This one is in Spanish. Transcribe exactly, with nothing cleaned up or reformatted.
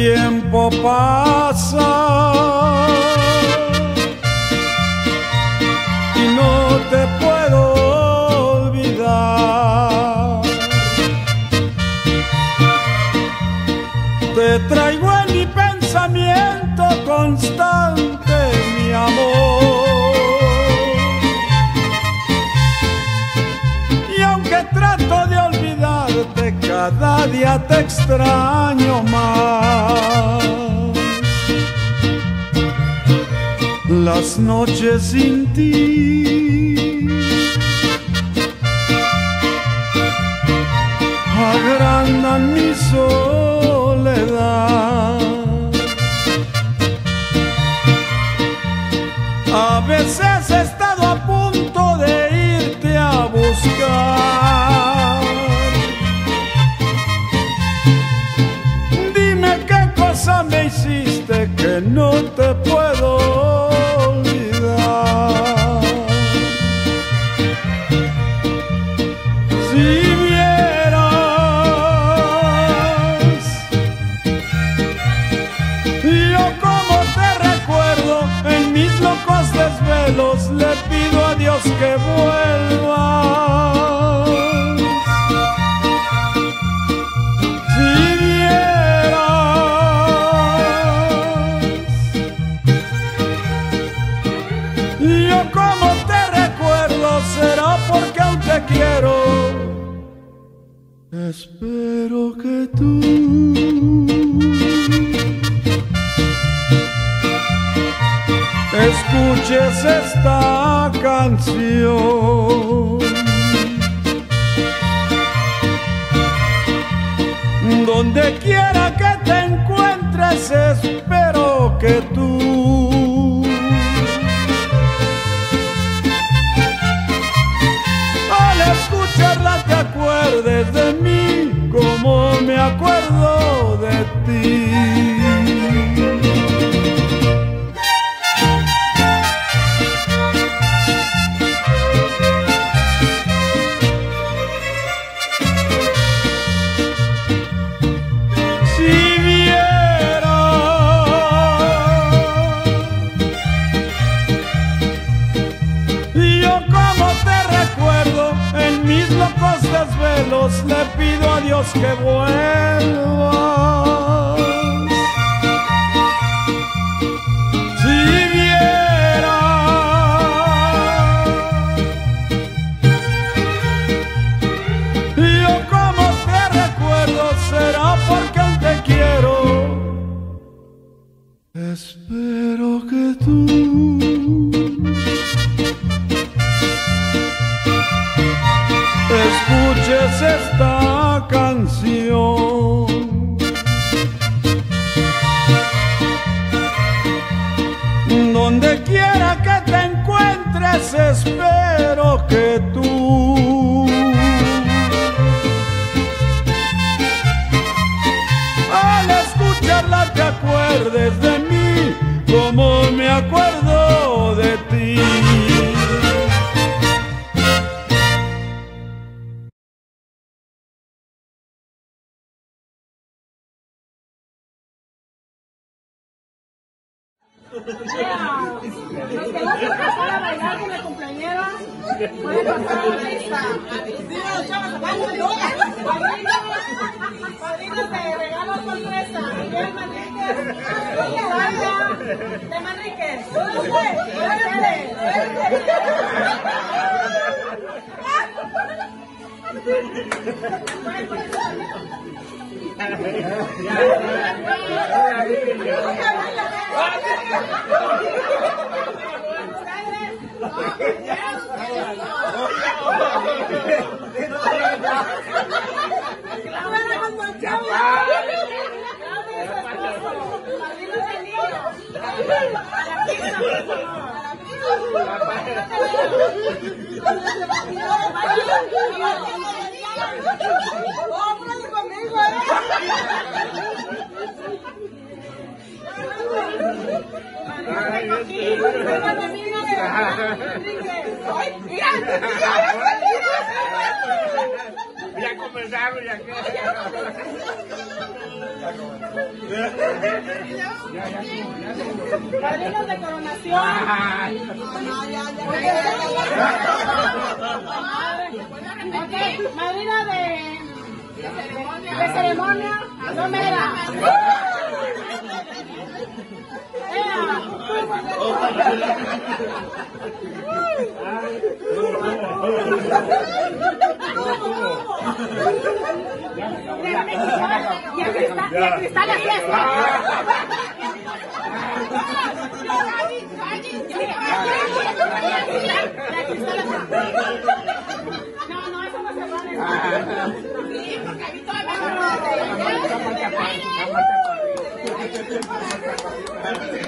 tiempo pasa y no te puedo olvidar. Te traigo en mi pensamiento constante, mi amor. Y aunque trato de olvidarte, cada día te extraño más. Las noches sin ti agrandan mi soledad. A veces he estado a punto de irte a buscar. Dime qué cosa me hiciste que no te puedo olvidar. Si vieras yo como te recuerdo en mis locos desvelos, le pido a Dios que vuelvas. Si vieras yo como te recuerdo, será porque aún te quiero. Espero que tú escuches esta canción, donde quiera que te encuentres, espero que tú al escucharla te acuerdes de mí como me acuerdo de ti. Le pido a Dios que vuelvas. Si vieras yo como te recuerdo, será porque aún te quiero. Espero que tú escuches esta canción, donde quiera que te encuentres, espero que tú al escucharla te acuerdes de mí como me acuerdo de ti. Yeah. El que no se pasar a bailar con la compañera puede pasar a la pista. Dímelo, chavos, padrinos, padrinos de regalo sorpresa. Miguel Manríquez, Sandra de Manríquez. Ya comenzaron, ya que. Padrinos de coronación. Ok, madrina de, de ceremonia. No me da. Ya Cristal así es. No, no, eso no se vale. Sí, porque a mí todavía me